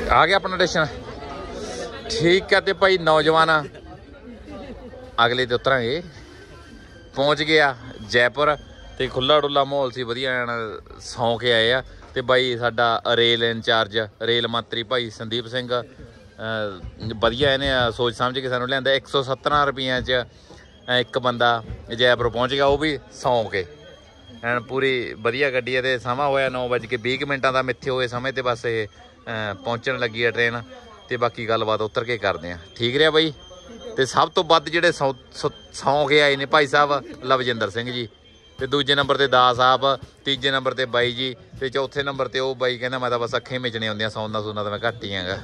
आ गया अपना स्टेशन ठीक है। तो भाई नौजवान अगले तो उतरांगे पहुँच गया जयपुर तो खुला डुला माहौल से वधिया सौ के आए आ। तो भाई साडा रेल इंचार्ज रेल मंत्री भाई संदीप सिंह वधिया इन्हें सोच समझ के सानू लिया 117 रुपये च एक बंदा जयपुर पहुँच गया, वो भी सौ के एन पूरी वधिया गड्डी है। तो समा होया 9:20 का मिथे हुए समय तो बस ये पहुँचन लगी है ट्रेन। तो बाकी गलबात उतर के करते हैं ठीक रहा बई। तो सब तो वध जिहड़े सौ के आए ने भाई साहब लवजिंदर सिंह जी, तो दूजे नंबर ते दा साहब, तीजे नंबर ते बाई जी, तो चौथे नंबर ते वो बाई कहना मैं तो बस अखें मिचने आउंदियां सौंदा सूना तो मैं घट ही हांगा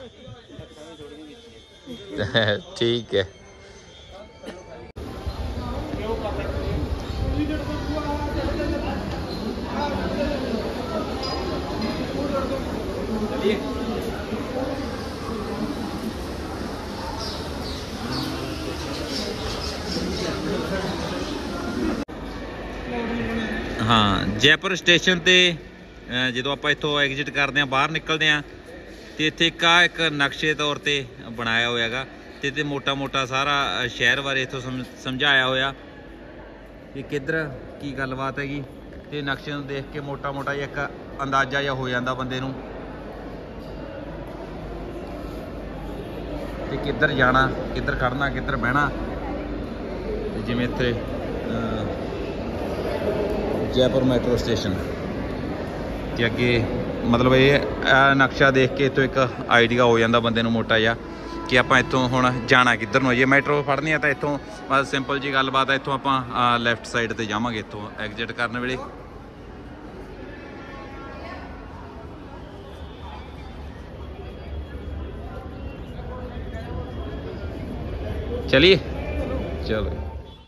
ठीक है। हाँ जयपुर स्टेशन ते जो आप इतों एग्जिट करते हैं बाहर निकलते हैं तो इत्थे एक नक्शे तौर पर बनाया होया गा ते मोटा मोटा सारा शहर बारे इतों समझाया होया कि किधर की गलबात हैगी। तो नक्शे नूं देख के मोटा मोटा एक अंदाजा जिहा हो जाता बंदे नूं कि किधर जाना किधर खड़ना किधर बहना। जिवें इत्थे जयपुर मैट्रो स्टेशन के अगे मतलब ये नक्शा देख के तो एक आइडिया हो जाता बंदे नूं मोटा जिहा कि आपां इत्थों हुण जाना किधर नूं। जे मैट्रो फड़नी है तो इत्थों बस सिंपल जी गलबात है, इत्थों आपां लैफ्ट साइड ते जावांगे इत्थों एग्जिट करने वेले। चलिए चलो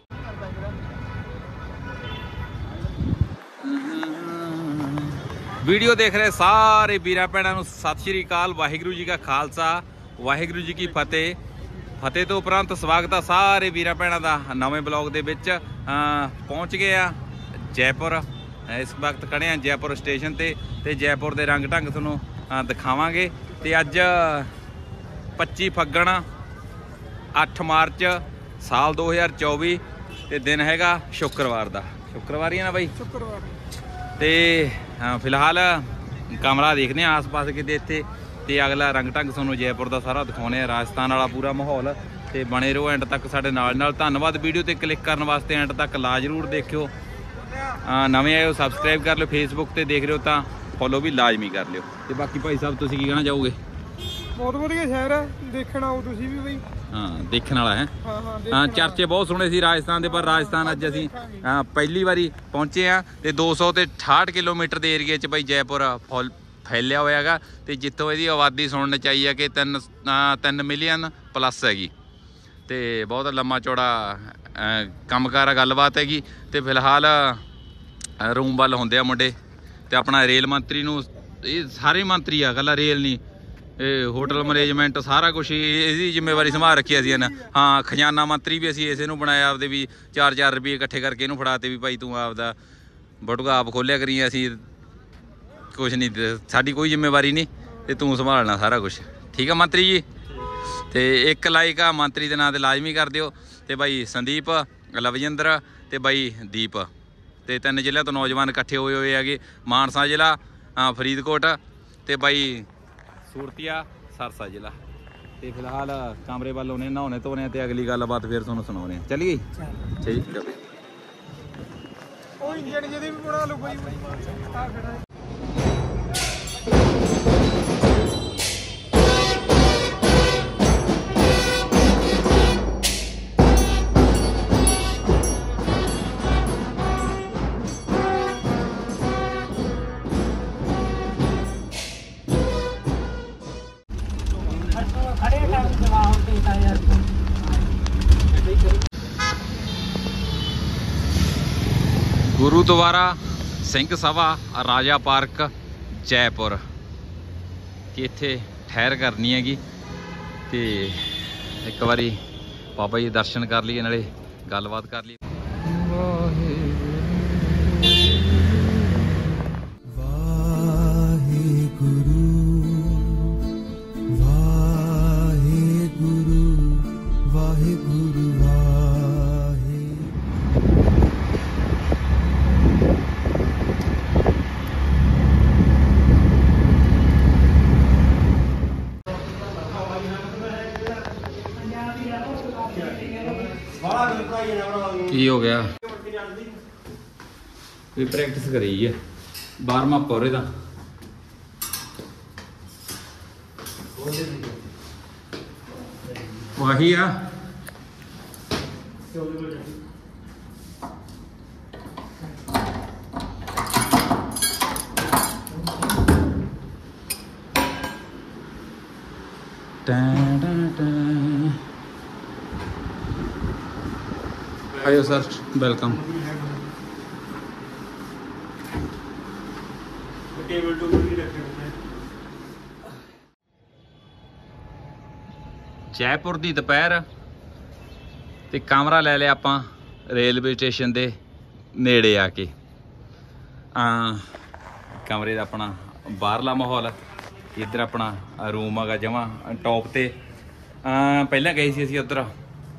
वीडियो देख रहे सारे वीरां भैणां नूं सत श्री अकाल, वाहिगुरू जी का खालसा वाहिगुरू जी की फतेह। फतेह तो उपरंत स्वागत है सारे वीरां भैणां दा नवें ब्लॉग दे विच। पहुँच गए आ जयपुर, इस वक्त खड़े हैं जयपुर स्टेशन ते जयपुर के रंग ढंग तुहानूं दिखावांगे। ते अज 25 फग्गण 8 मार्च साल 2024 ते दिन हैगा शुक्रवार दा। शुक्रवार ही है ना बई? शुक्रवार। ते फिलहाल कमरा देखने आस पास किते इत्थे ते अगला रंग ढंग तुहानूं जयपुर का सारा दिखाने राजस्थान वाला पूरा माहौल। ते बने रहो एंड तक साडे नाल। धन्नवाद वीडियो ते क्लिक करने वास्ते, एंड तक ला जरूर देखियो। नवे आए हो सबसक्राइब कर लो, फेसबुक ते देख रहे हो तो फॉलो भी लाजमी कर लियो। ते बाकी भाई साहब तुसीं की कहना चाहोगे? बहुत वधिया शहर है, देखना आओ तुसीं भी बई। हाँ देखने वाला है। हाँ चर्चे बहुत सुने सी राजस्थान के, पर राजस्थान अज असीं पहली बारी पहुंचे हैं। तो 268 किलोमीटर के एरिए बई जयपुर फैलिया होया गा। तो जितों यदी आबादी सुनने चाहिए कि 3 मिलियन प्लस हैगी। तो बहुत लम्मा चौड़ा कमकार गलबात हैगी। तो फिलहाल रूम वाल होंदे आ मुंडे। तो अपना रेल मंत्री नूं ये सारे मंत्री आ कला रेल नहीं, होटल मैनेजमेंट सारा कुछ इसकी जिम्मेवारी संभाल रखी असी ने। हाँ खजाना मंत्री भी असी इसे नूं बनाया, आपदे भी 4-4 रुपये इकट्ठे करके इनू फड़ाते भी भाई तू आपदा बटूआ आप खोलिया करी, असी कुछ नहीं साडी कोई जिम्मेवारी नहीं ते तू संभालना सारा कुछ। ठीक है मंत्री जी। तो एक लाइक आ मंत्री के नाम से लाजमी कर दिओ। तो भाई संदीप लवजिंदर ते भाई दीप, तो 3 जिले तो नौजवान इकट्ठे हुए है। मानसा जिला, फरीदकोट ते भाई सूरतिया सरसा जिला। तो फिलहाल कमरे वाल होने नहाने धोने तो अगली गलबात फिर तुहानूं सुणाउने। चलिए ठीक है। गुरुद्वारा सिंह सभा राजा पार्क जयपुर कि इत्थे ठहर करनी हैगी। तो एक बारी बाबा जी दर्शन कर लिए, नाले गलबात कर ली। ਕੀ ਹੋ ਗਿਆ ਵੀ ਪ੍ਰੈਕਟਿਸ ਕਰੀ ਹੈ 12ਵਾਂ ਪੌਰੇ ਦਾ ਵਾਹੀ ਆ आयो सर वेलकम जयपुर दी दोपहर ते कमरा ले लिया आपां रेलवे स्टेशन दे नेड़े आके कमरे दा अपना बाहरला माहौल इधर अपना रूम आगा जमा टॉप ते पहले गए सी असीं उधर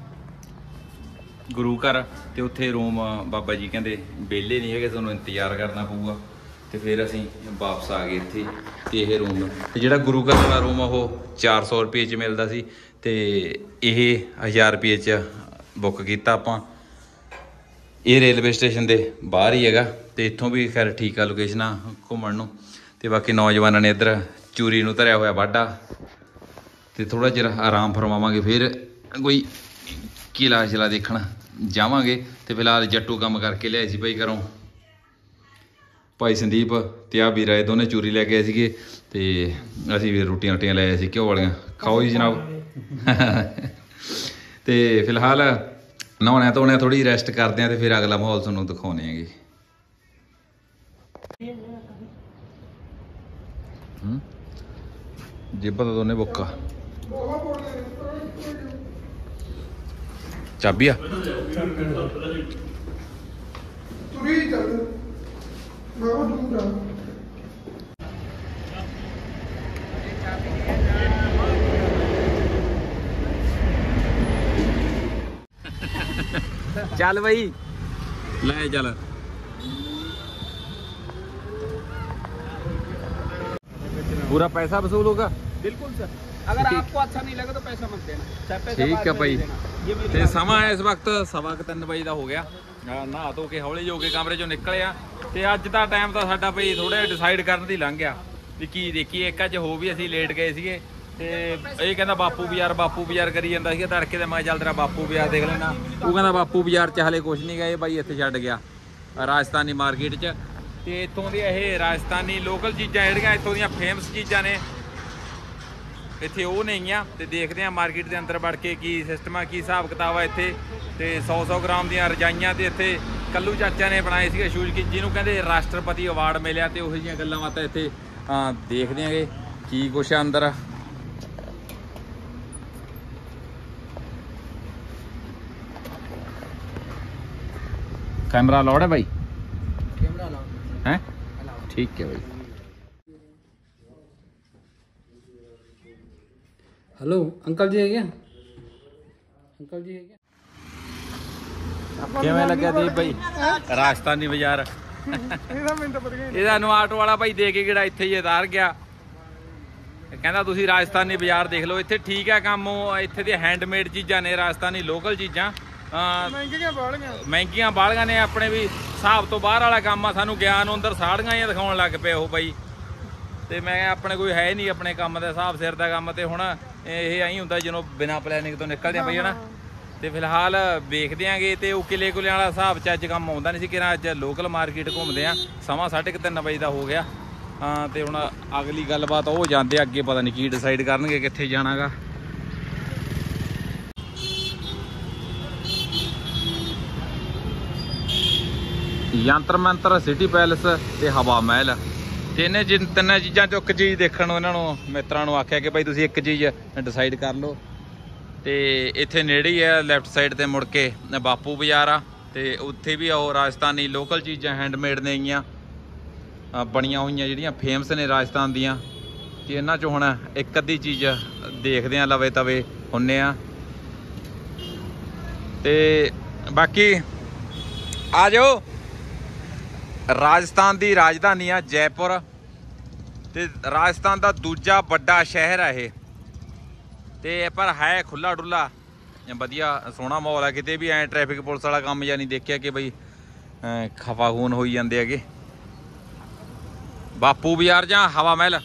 गुरु घर ते उत्थे रूम बाबा जी कहंदे बेले नहीं है तुहानूं इंतजार करना पऊगा ते फिर असीं वापस आ गए इत्थे ते इह रूम ते जिहड़ा गुरु घर वाला रूम वो 400 रुपये च मिलदा सी ते इह 1000 रुपये च बुक कीता आपां ਇਹ रेलवे स्टेशन ਦੇ ਬਾਹਰ ਹੀ ਹੈਗਾ ਤੇ ਇੱਥੋਂ ਵੀ ਖੈਰ ਠੀਕ ਆ ਲੋਕੇਸ਼ਨ ਆ ਘੁੰਮਣ ਨੂੰ ਤੇ ਬਾਕੀ ਨੌਜਵਾਨਾਂ ਨੇ ਇੱਧਰ ਚੂਰੀ ਨੂੰ ਧਰਿਆ ਹੋਇਆ ਵਾਢਾ ਤੇ ਥੋੜਾ ਜਿਹਾ ਆਰਾਮ ਫਰਮਾਵਾਂਗੇ ਫਿਰ ਕੋਈ ਕਿਲਾ ਸ਼ਿਲਾ ਦੇਖਣ ਜਾਵਾਂਗੇ ਤੇ ਫਿਲਹਾਲ ਜੱਟੂ ਕੰਮ ਕਰਕੇ ਲਿਆਏ ਸੀ ਭਾਈ ਘਰੋਂ ਭਾਈ ਸੰਦੀਪ ਤੇ ਆ ਵੀਰਾ ਇਹ ਦੋਨੇ ਚੂਰੀ ਲੈ ਕੇ ਆਏ ਸੀਗੇ ਤੇ ਅਸੀਂ ਵੀ ਰੋਟੀਆਂ ਲੈ ਆਏ ਸੀ ਘਿਓ ਵਾਲੀਆਂ ਖਾਓ ਜੀ ਜਨਾਬ ਤੇ ਫਿਲਹਾਲ ਨਹਾਉਣਾ ਧੋਣਾ ਥੋੜੀ ਰੈਸਟ ਕਰਦੇ ਆ ਤੇ ਫਿਰ ਅਗਲਾ ਮਾਹੌਲ ਤੁਹਾਨੂੰ ਦਿਖਾਉਣੇ ਹੈਗੇ ਜੇਬਾਂ ਤਾਂ ਦੋਨੇ ਬੁੱਕਾ ਚਾਬੀ ਆ ਤੁਰੀ ਚੱਲ ਮੈਂ ਦੂਰ ਆ चल भाई ले चल पूरा पैसा वसूल होगा बिल्कुल सर अगर आपको अच्छा नहीं लगा तो पैसा मत देना ठीक है भाई ਤੇ ਸਮਾਂ ਇਸ ਵਕਤ 3:15 ਵਜੇ ਦਾ ਹੋ ਗਿਆ ਨਹਾ ਧੋ ਕੇ ਹੌਲੀ ਹੋ ਕੇ ਕਮਰੇ ਚੋਂ ਨਿਕਲੇ ਆ ਤੇ ਅੱਜ ਦਾ ਟਾਈਮ ਤਾਂ ਸਾਡਾ ਭਾਈ ਥੋੜਾ ਡਿਸਾਈਡ ਕਰਨ ਦੀ ਲੰਘ ਗਿਆ ਵੀ ਕੀ ਦੇਖੀਏ ਇੱਕ ਅੱਜ ਹੋ ਵੀ ਅਸੀਂ ਲੇਟ ਗਏ ਸੀਗੇ ਤੇ ਇਹ ਕਹਿੰਦਾ ਬਾਪੂ ਬਾਜ਼ਾਰ ਕਰੀ ਜਾਂਦਾ ਸੀਗਾ ਤੜਕੇ ਤੇ ਮੈਂ ਚੱਲ ਤੇਰਾ ਬਾਪੂ ਬਾਜ਼ਾਰ ਦੇਖ ਲੈਣਾ ਉਹ ਕਹਿੰਦਾ ਬਾਪੂ ਬਾਜ਼ਾਰ ਚ ਹਲੇ ਕੁਝ ਨਹੀਂ ਗਏ ਬਾਈ ਇੱਥੇ ਛੱਡ ਗਿਆ ਰਾਜਸਥਾਨੀ ਮਾਰਕੀਟ ਚ ਤੇ ਇੱਥੋਂ ਦੀ ਇਹ ਰਾਜਸਥਾਨੀ ਲੋਕਲ ਚੀਜ਼ਾਂ ਜਿਹੜੀਆਂ ਇੱਥੋਂ ਦੀਆਂ ਫੇਮਸ ਚੀਜ਼ਾਂ ਨੇ ਇੱਥੇ ਉਹ ਨੇਗੀਆਂ ਤੇ ਦੇਖਦੇ ਆ ਮਾਰਕੀਟ ਦੇ ਅੰਦਰ ਵੜ ਕੇ ਕੀ ਸਿਸਟਮ ਆ ਕੀ ਹਿਸਾਬ ਕਿਤਾਬ ਆ ਇੱਥੇ ਤੇ 100 ਗ੍ਰਾਮ ਦੀਆਂ ਰਜਾਈਆਂ ਤੇ ਇੱਥੇ ਕੱਲੂ ਚਾਚਾ ਨੇ ਬਣਾਏ ਸੀਗੇ ਸ਼ੂਜ਼ ਜਿਹਨੂੰ ਕਹਿੰਦੇ ਰਾਸ਼ਟਰਪਤੀ ਅਵਾਰਡ ਮਿਲਿਆ ਤੇ ਉਹੋ ਜਿਹੀਆਂ ਗੱਲਾਂ ਬਾਤਾਂ ਇੱਥੇ ਦੇਖਦੇ ਆਂਗੇ ਕੀ ਕੁਛ ਆ ਅੰਦਰ कैमरा अलाउड है भाई कैमरा अलाउड है ठीक है भाई हेलो अंकल जी है क्या अंकल जी है क्या ਕਿਵੇਂ ਲੱਗਿਆ ਦੀਪ ਭਾਈ ਰਾਜਸਥਾਨੀ ਬਾਜ਼ਾਰ ਇਹਦਾ ਮੈਨੂੰ ਤਾਂ ਪਤਾ ਨਹੀਂ ਇਹਦਾ ਨੂੰ ਆਟੋ ਵਾਲਾ ਭਾਈ ਦੇ ਕੇ ਕਿਹੜਾ ਇੱਥੇ ਹੀ ਉਤਾਰ ਗਿਆ ਕਹਿੰਦਾ ਤੁਸੀਂ ਰਾਜਸਥਾਨੀ ਬਾਜ਼ਾਰ ਦੇਖ ਲਓ ਇੱਥੇ ਠੀਕ ਹੈ ਕੰਮ ਇੱਥੇ ਦੇ ਹੈਂਡਮੇਡ ਚੀਜ਼ਾਂ ਨੇ ਰਾਜਸਥਾਨੀ ਲੋਕਲ ਚੀਜ਼ਾਂ ਮਹਿੰਗੀਆਂ ਬਾਲੀਆਂ ਨੇ ਆਪਣੇ ਵੀ ਹਿਸਾਬ ਤੋਂ ਬਾਹਰ ਵਾਲਾ ਕੰਮ ਆ ਸਾਨੂੰ ਗਿਆਨ ਨੂੰ ਅੰਦਰ ਸਾੜੀਆਂ ਹੀ ਦਿਖਾਉਣ ਲੱਗ ਪਏ ਉਹ ਬਾਈ ਤੇ ਮੈਂ ਆਪਣੇ ਕੋਈ ਹੈ ਨਹੀਂ ਆਪਣੇ ਕੰਮ ਦਾ ਹਿਸਾਬ ਸਿਰ ਦਾ ਕੰਮ ਤੇ ਹੁਣ ਇਹ ਐਂ ਹੁੰਦਾ ਜਦੋਂ ਬਿਨਾਂ ਪਲੈਨਿੰਗ ਤੋਂ ਨਿਕਲਦੇ ਆ ਬਈ ਹਨਾ ਤੇ ਫਿਲਹਾਲ ਵੇਖਦੇ ਆਂਗੇ ਤੇ ਉਹ ਕਿਲੇ ਕੁਲੇ ਵਾਲਾ ਹਿਸਾਬ ਚ ਅੱਜ ਕੰਮ ਆਉਂਦਾ ਨਹੀਂ ਸੀ ਕਿ ਅੱਜ ਲੋਕਲ ਮਾਰਕੀਟ ਘੁੰਮਦੇ ਆ ਸਮਾਂ 3:30 ਵਜੇ ਦਾ ਹੋ ਗਿਆ ਤੇ ਹੁਣ ਅਗਲੀ ਗੱਲਬਾਤ ਉਹ ਜਾਂਦੇ ਅੱਗੇ ਪਤਾ ਨਹੀਂ ਕੀ ਡਿਸਾਈਡ ਕਰਨਗੇ ਕਿੱਥੇ ਜਾਣਾਗਾ ਯੰਤਰ ਮੰਤਰ ਸਿਟੀ ਪੈਲਸ ਤੇ ਹਵਾ ਮਹਿਲ ਤਿੰਨੇ ਚੀਜ਼ਾਂ ਚੋਂ ਇੱਕ ਚੀਜ਼ ਦੇਖਣ ਨੂੰ ਇਹਨਾਂ ਨੂੰ ਮਿੱਤਰਾਂ ਨੂੰ ਆਖਿਆ ਕਿ ਭਾਈ ਤੁਸੀਂ ਇੱਕ ਚੀਜ਼ ਡਿਸਾਈਡ ਕਰ ਲਓ ਤੇ ਇੱਥੇ ਨੇੜੇ ਹੀ ਹੈ ਲੈਫਟ ਸਾਈਡ ਤੇ ਮੁੜ ਕੇ ਬਾਪੂ ਬਾਜ਼ਾਰ ਆ ਤੇ ਉੱਥੇ ਵੀ ਉਹ ਰਾਜਸਥਾਨੀ ਲੋਕਲ ਚੀਜ਼ਾਂ ਹੈਂਡਮੇਡ ਨੇ ਗੀਆਂ ਬਣੀਆਂ ਹੋਈਆਂ ਜਿਹੜੀਆਂ ਫੇਮਸ ਨੇ ਰਾਜਸਥਾਨ ਦੀਆਂ ਤੇ ਇਹਨਾਂ ਚੋਂ ਹੁਣ ਇੱਕ ਅੱਧੀ ਚੀਜ਼ ਦੇਖਦੇ ਆ ਲਵੇ ਤਵੇ ਹੁੰਨੇ ਆ ਤੇ ਬਾਕੀ ਆ ਜਾਓ ਰਾਜਸਥਾਨ ਦੀ ਰਾਜਧਾਨੀ ਆ ਜੈਪੁਰ ਤੇ ਰਾਜਸਥਾਨ ਦਾ ਦੂਜਾ ਵੱਡਾ ਸ਼ਹਿਰ ਆ ਇਹ ਤੇ ਪਰ ਹੈ ਖੁੱਲਾ ਡੁੱਲਾ ਵਧੀਆ ਸੋਹਣਾ ਮਾਹੌਲ ਆ। ਕਿਤੇ ਵੀ ਐ ਟ੍ਰੈਫਿਕ ਪੁਲਿਸ ਵਾਲਾ ਕੰਮ ਜਾਂ ਨਹੀਂ ਦੇਖਿਆ ਕਿ ਬਈ ਖਫਾ ਖੂਨ ਹੋਈ ਜਾਂਦੇ ਹੈਗੇ। ਬਾਪੂ ਬਾਜ਼ਾਰ ਜਾਂ ਹਵਾ ਮਹਿਲ?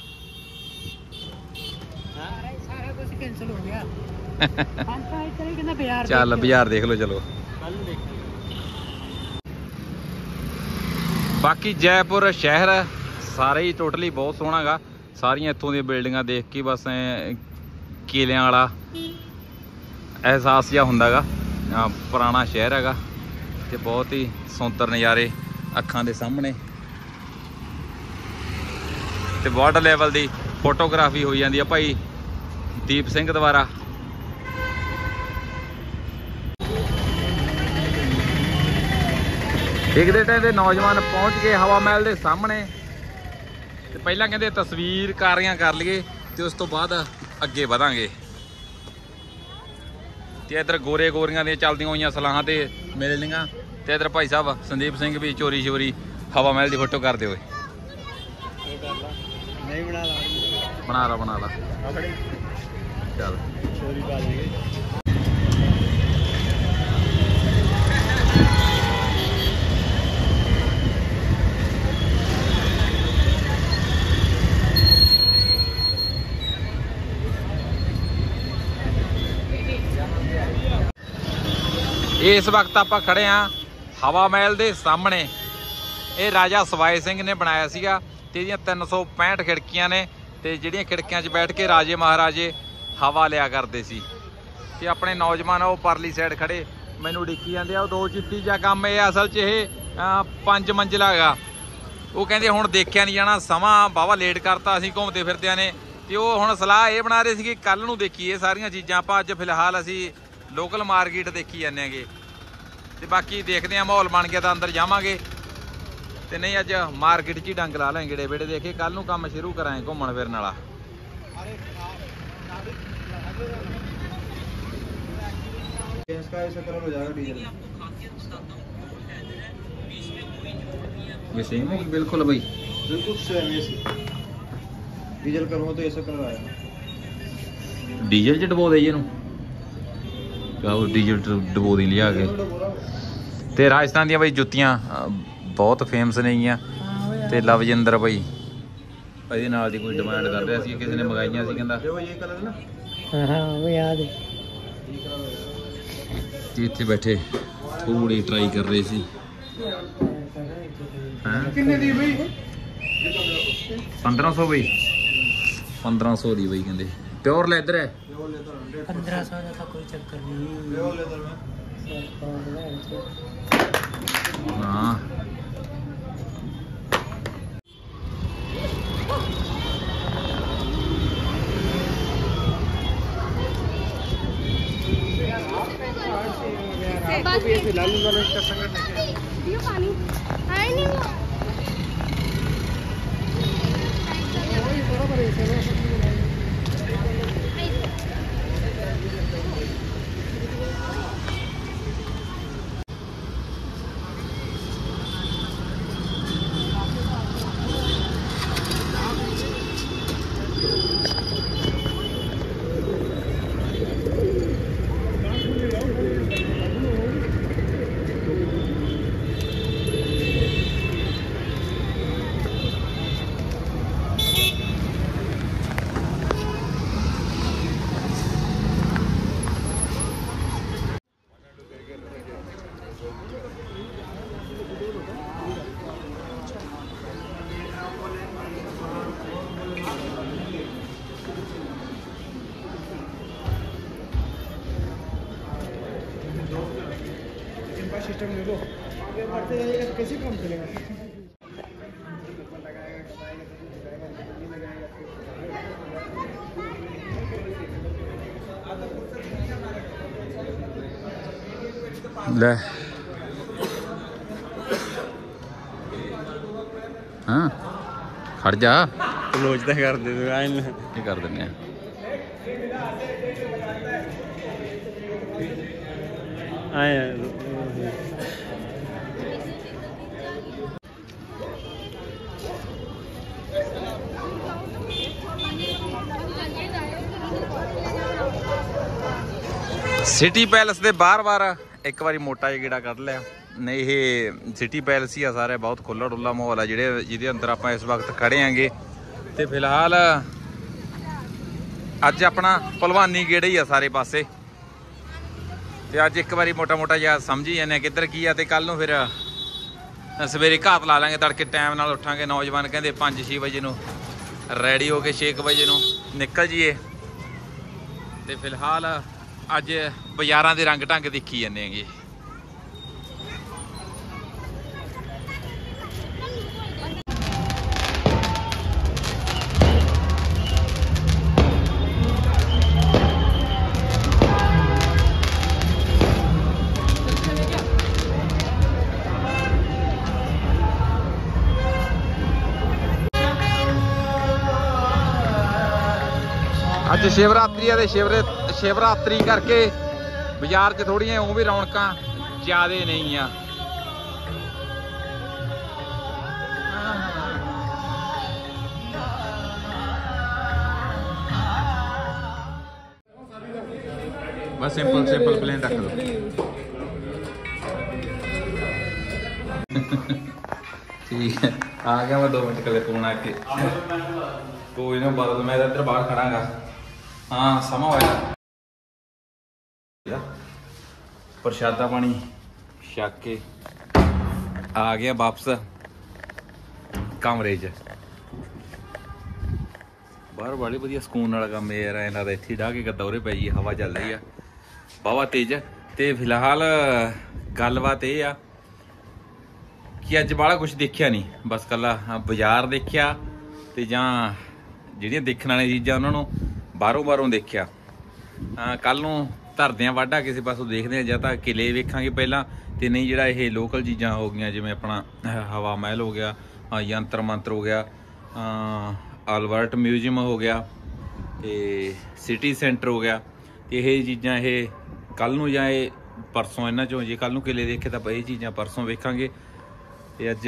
ਸਾਰਾ ਕੁਝ ਕੈਨਸਲ ਹੋ ਗਿਆ। ਚੱਲ ਬਾਜ਼ਾਰ ਦੇਖ ਲਓ। ਚਲੋ ਬਾਕੀ ਜੈਪੁਰ ਸ਼ਹਿਰ ਸਾਰੇ ਹੀ ਟੋਟਲੀ ਬਹੁਤ ਸੋਹਣਾ ਗਾ। ਸਾਰੀਆਂ ਇੱਥੋਂ ਦੀਆਂ ਬਿਲਡਿੰਗਾਂ ਦੇਖ ਕੇ ਬਸ ਕਿਲਿਆਂ ਵਾਲਾ ਅਹਿਸਾਸ ਜਿਹਾ ਹੁੰਦਾ ਗਾ। ਪੁਰਾਣਾ ਸ਼ਹਿਰ ਹੈਗਾ ਤੇ ਬਹੁਤ ਹੀ ਸੁੰਦਰ ਨਜ਼ਾਰੇ ਅੱਖਾਂ ਦੇ ਸਾਹਮਣੇ ਤੇ ਵਾਟਰ ਲੈਵਲ ਦੀ ਫੋਟੋਗ੍ਰਾਫੀ ਹੋਈ ਜਾਂਦੀ ਆ ਭਾਈ ਦੀਪ ਸਿੰਘ ਦੁਆਰਾ। ਦੇਖਦੇ ਟਾਈਮ ਦੇ ਨੌਜਵਾਨ ਪਹੁੰਚ ਗਏ ਹਵਾ ਮਹਿਲ ਦੇ ਸਾਹਮਣੇ ਤੇ ਪਹਿਲਾਂ ਕਹਿੰਦੇ ਤਸਵੀਰਕਾਰੀਆਂ ਕਰ ਲਈਏ ਤੇ ਉਸ ਤੋਂ ਬਾਅਦ ਅੱਗੇ ਵਧਾਂਗੇ। ਤੇ ਇਧਰ ਗੋਰੇ ਗੋਰੀਆਂ ਦੀਆਂ ਚੱਲਦੀਆਂ ਹੋਈਆਂ ਸਲਾਹਾਂ ਤੇ ਮਿਲ ਲਈਆਂ ਤੇ ਇਧਰ ਭਾਈ ਸਾਹਿਬ ਸੰਦੀਪ ਸਿੰਘ ਵੀ ਚੋਰੀ ਚੋਰੀ ਹਵਾ ਮਹਿਲ ਦੀ ਫੋਟੋ ਕਰਦੇ ਹੋਏ। ਨਹੀਂ ਬਣਾ ਲਾ ਚੱਲ ਚੋਰੀ ਕਰ ਲਈਏ। ਇਸ ਵਕਤ ਆਪਾਂ ਖੜੇ ਆਂ ਹਵਾ ਮਹਿਲ ਦੇ ਸਾਹਮਣੇ। ਇਹ ਰਾਜਾ ਸਵਾਈ ਸਿੰਘ ਨੇ ਬਣਾਇਆ ਸੀਗਾ ਤੇ ਇਹਦੀਆਂ 365 ਖਿੜਕੀਆਂ ਨੇ ਤੇ ਜਿਹੜੀਆਂ ਖਿੜਕੀਆਂ 'ਚ ਬੈਠ ਕੇ ਰਾਜੇ ਮਹਾਰਾਜੇ ਹਵਾ ਲਿਆ ਕਰਦੇ ਸੀ। ਤੇ ਆਪਣੇ ਨੌਜਵਾਨ ਉਹ ਪਰਲੀ ਸਾਈਡ ਖੜੇ ਮੈਨੂੰ ਉਡੀਕੀ ਜਾਂਦੇ ਆ। ਉਹ 2 ਚਿੱਟੀ ਜਾਂ ਕੰਮ ਇਹ ਅਸਲ 'ਚ ਇਹ 5 ਮੰਜ਼ਿਲਾ ਹੈਗਾ। ਉਹ ਕਹਿੰਦੇ ਹੁਣ ਦੇਖਿਆ ਨਹੀਂ ਜਾਣਾ, ਸਮਾਂ ਵਾਹਵਾ ਲੇਟ ਕਰਤਾ ਅਸੀਂ ਘੁੰਮਦੇ ਫਿਰਦਿਆਂ ਨੇ। ਤੇ ਉਹ ਹੁਣ ਸਲਾਹ ਇਹ ਬਣਾ ਰਹੇ ਸੀ ਕਿ ਕੱਲ ਨੂੰ ਦੇਖੀਏ ਸਾਰੀਆਂ ਚੀਜ਼ਾਂ। ਆਪਾਂ ਅੱਜ ਫਿਲਹਾਲ ਅਸੀਂ ਲੋਕਲ ਮਾਰਕੀਟ ਦੇਖੀ ਜਾਂਦੇ ਹੈਗੇ ਤੇ ਬਾਕੀ ਦੇਖਦੇ ਹਾਂ ਮਾਹੌਲ ਬਣ ਗਿਆ ਤਾਂ ਅੰਦਰ ਜਾਵਾਂਗੇ ਤੇ ਨਹੀਂ ਅੱਜ ਮਾਰਕੀਟ 'ਚ ਹੀ ਡੰਗ ਲਾ ਲੈਂ ਗੇੜੇ ਵੇੜੇ ਦੇਖੇ। ਕੱਲ ਨੂੰ ਕੰਮ ਸ਼ੁਰੂ ਕਰਾਂਗੇ ਘੁੰਮਣ ਫਿਰਨ ਵਾਲਾ। बिल्कुल भाई बिल्कुल सेम डीजल करो तो ऐसा कलर आएगा। डीजल च डबो दे डीजल डबो दी लिया के ते राजस्थान दी भाई जुत्तियां बहुत फेमस नहीं ते लवजिंदर भाई ਇਹਦੇ ਨਾਲ ਦੀ ਕੋਈ ਡਿਮਾਂਡ ਕਰ ਰਿਹਾ ਸੀ, ਕਿਸੇ ਨੇ ਮੰਗਾਈਆਂ ਸੀ ਕਹਿੰਦਾ ਇਹ ਕਲਰ ਨਾ। ਹਾਂ ਉਹ ਯਾਦ ਹੈ। ਇੱਥੇ ਬੈਠੇ ਥੋੜੀ ਟਰਾਈ ਕਰ ਰਹੇ ਸੀ। ਕਿੰਨੇ ਦੀ ਬਈ? 1500 ਬਈ 1500 ਦੀ ਬਈ ਕਹਿੰਦੇ ਪਿਓਰ ਲੈਦਰ ਹੈ। 1500 ਦਾ ਤਾਂ ਕੋਈ ਚੱਕਰ ਨਹੀਂ। ਪਿਓਰ ਲੈਦਰ ਮੈਂ ਹਾਂ लालू वाले का संगठन है ये पानी आए नहीं वो बराबर है। सिस्टम ले लो आगे बढ़ते जाइएगा तो कैसे काम चलेगा। ले हाँ खड़ जा लोचदा कर दे दो आइन ये कर देने आए ਸਿਟੀ ਪੈਲਸ ਦੇ ਬਾਰ-ਬਾਰ ਇੱਕ ਵਾਰੀ ਮੋਟਾ ਜਿਹਾ ਗੇੜਾ ਕੱਢ ਲਿਆ। ਨਹੀਂ ਇਹ ਸਿਟੀ ਪੈਲਸ ਹੀ ਆ ਸਾਰੇ, ਬਹੁਤ ਖੁੱਲ੍ਹਾ ਡੁੱਲਾ ਮਾਹੌਲ ਆ ਜਿਹਦੇ ਅੰਦਰ ਆਪਾਂ ਇਸ ਵਕਤ ਖੜੇ ਆਂਗੇ। ਤੇ ਫਿਲਹਾਲ ਅੱਜ ਆਪਣਾ ਭਲਵਾਨੀ ਗੇੜਾ ਹੀ ਆ ਸਾਰੇ ਪਾਸੇ। ਤੇ ਅੱਜ ਇੱਕ ਵਾਰੀ ਮੋਟਾ ਜਿਹਾ ਸਮਝੀ ਜਾਂਦੇ ਕਿੱਧਰ ਕੀ ਆ। ਤੇ ਕੱਲ ਨੂੰ ਫਿਰ ਸਵੇਰੇ ਘਾਤ ਲਾ ਲਾਂਗੇ, ਤੜਕੇ ਟਾਈਮ ਨਾਲ ਉੱਠਾਂਗੇ। ਨੌਜਵਾਨ ਕਹਿੰਦੇ 5-6 ਵਜੇ ਨੂੰ ਰੈਡੀ ਹੋ ਕੇ 6 ਵਜੇ ਨੂੰ ਨਿਕਲ ਜਾਈਏ। ਤੇ ਫਿਲਹਾਲ ਅੱਜ ਬਾਜ਼ਾਰਾਂ ਦੇ ਰੰਗ ਢੰਗ ਦੇਖੀ ਜਾਂਦੇ ਹੈਗੇ। ਅੱਜ ਸ਼ਿਵਰਾਤਰੀ ਆ ਤੇ ਸ਼ਿਵਰਾਤਰੀ ਕਰਕੇ ਬਾਜ਼ਾਰ 'ਚ ਥੋੜੀਆਂ ਉਹ ਵੀ ਰੌਣਕਾਂ ਜ਼ਿਆਦੇ ਨਹੀਂ ਆ। ਬਸ ਸਿੰਪਲ ਪਲੇਨ ਰੱਖ ਲਓ। ਠੀਕ ਹੈ, ਆ ਗਿਆ ਮੈਂ 2 ਮਿੰਟ ਕਲੇ ਫੋਨ ਆ ਕੇ। ਕੋਈ ਨਾ ਬਦਲ, ਮੈਂ ਇੱਧਰ ਬਾਹਰ ਖੜਾਂਗਾ। ਹਾਂ ਸਮਾਂ ਹੋਇਆ, ਪ੍ਰਸ਼ਾਦਾ ਪਾਣੀ ਛਕ ਕੇ ਆ ਗਿਆ ਵਾਪਸ ਕਮਰੇ 'ਚ। ਬਾਹਰ ਬੜੀ ਵਧੀਆ ਸਕੂਨ ਵਾਲਾ ਕੰਮ ਯਾਰ। ਐਂ ਲੱਗਦਾ ਇੱਥੇ ਡਾਹ ਕੇ ਗੱਦਾ ਉਰੇ ਪੈ ਜੀ, ਹਵਾ ਚੱਲ ਰਹੀ ਆ ਵਾਹਵਾ ਤੇਜ਼। ਤੇ ਫਿਲਹਾਲ ਗੱਲਬਾਤ ਇਹ ਆ ਕਿ ਅੱਜ ਬਾਹਲਾ ਕੁਛ ਦੇਖਿਆ ਨਹੀਂ, ਬਸ ਕੱਲਾ ਬਾਜ਼ਾਰ ਦੇਖਿਆ ਤੇ ਜਾਂ ਜਿਹੜੀਆਂ ਦੇਖਣ ਵਾਲੀਆਂ ਚੀਜ਼ਾਂ ਉਹਨਾਂ ਨੂੰ ਬਾਹਰੋਂ ਦੇਖਿਆ। ਕੱਲ ਨੂੰ ਧਰਦੇ ਆ ਵਾਢਾ ਕਿਸੇ ਪਾਸੋਂ, ਦੇਖਦੇ ਆ ਜਾਂ ਤਾਂ ਕਿਲੇ ਵੇਖਾਂਗੇ ਪਹਿਲਾਂ, ਤੇ ਨਹੀਂ ਜਿਹੜਾ ਇਹ ਲੋਕਲ ਚੀਜ਼ਾਂ ਹੋ ਗਈਆਂ ਜਿਵੇਂ ਆਪਣਾ ਹਵਾ ਮਹਿਲ ਹੋ ਗਿਆ, ਯੰਤਰ ਮੰਤਰ ਹੋ ਗਿਆ, ਅਲਬਰਟ ਮਿਊਜ਼ੀਅਮ ਹੋ ਗਿਆ, ਤੇ ਸਿਟੀ ਸੈਂਟਰ ਹੋ ਗਿਆ। ਤੇ ਇਹ ਚੀਜ਼ਾਂ ਇਹ ਕੱਲ ਨੂੰ ਜਾਂ ਇਹ ਪਰਸੋਂ, ਇਹਨਾਂ ਚੋਂ ਜੇ ਕੱਲ ਨੂੰ ਕਿਲੇ ਦੇਖੇ ਤਾਂ ਇਹ ਚੀਜ਼ਾਂ ਪਰਸੋਂ ਵੇਖਾਂਗੇ। ਤੇ ਅੱਜ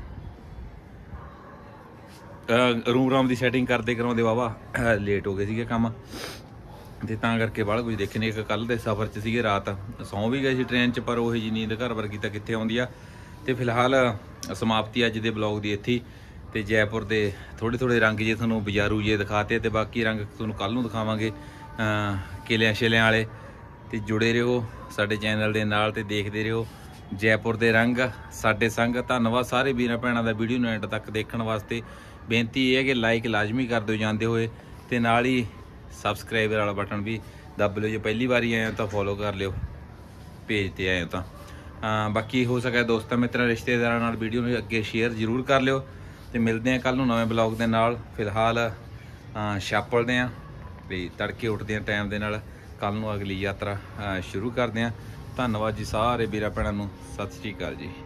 ਰੂਮ ਦੀ ਸੈਟਿੰਗ ਕਰਦੇ ਕਰਾਉਂਦੇ ਵਾਵਾ ਲੇਟ ਹੋ ਗਏ ਸੀਗੇ ਕੰਮ, ਤੇ ਤਾਂ ਕਰਕੇ ਬਾਹਲਾ ਕੁਝ ਦੇਖੇ ਨਹੀਂ। ਇੱਕ ਕੱਲ ਦੇ ਸਫ਼ਰ 'ਚ ਸੀਗੇ, ਰਾਤ ਸੌਂ ਵੀ ਗਏ ਸੀ ਟ੍ਰੇਨ 'ਚ, ਪਰ ਉਹੀ ਜੀ ਨੀਂਦ ਘਰ ਵਰਗੀ ਤਾਂ ਕਿੱਥੇ ਆਉਂਦੀ ਆ। ਤੇ ਫਿਲਹਾਲ ਸਮਾਪਤੀ ਅੱਜ ਦੇ ਬਲੌਗ ਦੀ ਇੱਥੇ। ਤੇ ਜੈਪੁਰ ਦੇ ਥੋੜ੍ਹੇ ਰੰਗ ਜੇ ਤੁਹਾਨੂੰ ਬਾਜ਼ਾਰੂ ਜੇ ਦਿਖਾਤੇ, ਤੇ ਬਾਕੀ ਰੰਗ ਤੁਹਾਨੂੰ ਕੱਲ ਨੂੰ ਦਿਖਾਵਾਂਗੇ ਕਿਲਿਆਂ ਸ਼ਿਲਿਆਂ ਵਾਲੇ। ਤੇ ਜੁੜੇ ਰਹੋ ਸਾਡੇ ਚੈਨਲ ਦੇ ਨਾਲ ਤੇ ਦੇਖਦੇ ਰਹੋ ਜੈਪੁਰ ਦੇ ਰੰਗ ਸਾਡੇ ਸੰਗ। ਧੰਨਵਾਦ ਸਾਰੇ ਵੀਰਾਂ ਭੈਣਾਂ ਦਾ ਵੀਡੀਓ ਨੂੰ ਐਂਡ ਤੱਕ ਦੇਖਣ ਵਾਸਤੇ। ਬੇਨਤੀ ਇਹ ਹੈ ਕਿ ਲਾਈਕ ਲਾਜ਼ਮੀ ਕਰ ਦਿਓ ਜਾਂਦੇ ਹੋਏ, ਤੇ ਨਾਲ ਹੀ ਸਬਸਕ੍ਰਾਈਬਰ ਵਾਲਾ ਬਟਨ ਵੀ ਦੱਬ ਲਿਓ। ਜੇ ਪਹਿਲੀ ਵਾਰੀ ਆਏ ਹੋ ਤਾਂ ਫੋਲੋ ਕਰ ਲਿਓ, ਪੇਜ ਤੇ ਆਏ ਹੋ ਤਾਂ। ਬਾਕੀ ਹੋ ਸਕਿਆ ਦੋਸਤਾਂ ਮਿੱਤਰਾਂ ਰਿਸ਼ਤੇਦਾਰਾਂ ਨਾਲ ਵੀਡੀਓ ਨੂੰ ਅੱਗੇ ਸ਼ੇਅਰ ਜ਼ਰੂਰ ਕਰ ਲਿਓ। ਤੇ ਮਿਲਦੇ ਹਾਂ ਕੱਲ ਨੂੰ ਨਵੇਂ ਬਲੌਗ ਦੇ ਨਾਲ। ਫਿਲਹਾਲ ਛਾਪਲਦੇ ਹਾਂ ਵੀ ਤੜਕੇ ਉੱਠਦੇ ਹਾਂ ਟਾਈਮ ਦੇ ਨਾਲ, ਕੱਲ ਨੂੰ ਅਗਲੀ ਯਾਤਰਾ ਸ਼ੁਰੂ ਕਰਦੇ ਹਾਂ। ਧੰਨਵਾਦ ਜੀ ਸਾਰੇ ਵੀਰਾਂ ਭੈਣਾਂ ਨੂੰ, ਸਤਿ ਸ਼੍ਰੀ ਅਕਾਲ ਜੀ।